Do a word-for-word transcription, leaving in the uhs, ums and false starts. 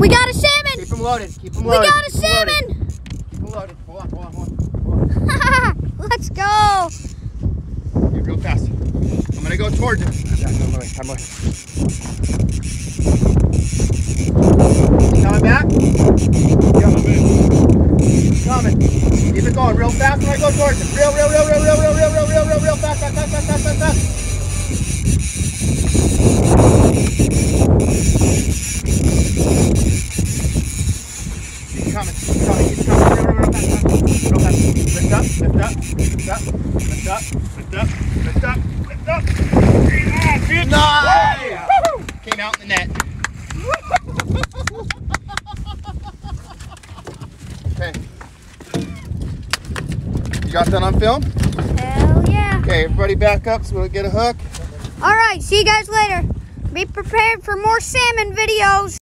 We got a salmon. Keep them loaded. Keep them loaded. We got a Keep 'em loaded. salmon. Keep them loaded. Hold on, hold on, hold on. Hold on. Let's go. Get real fast. I'm gonna go towards it. Yeah, come away, come away. Coming back? Coming. Keep it going real fast when I go towards it. Real, real, real, real, real, real, real, real, real, real, real fast, fast, fast, fast, fast, fast, fast. Keep coming, keep coming, keep coming. Real, real, real fast, fast. Real fast. Lift up, lift up, lift up, lift up, lift up, lift up, lift up. Nice! Came out in the net. Okay. You got that on film? Hell yeah. Okay, everybody back up so we'll get a hook. All right, see you guys later. Be prepared for more salmon videos.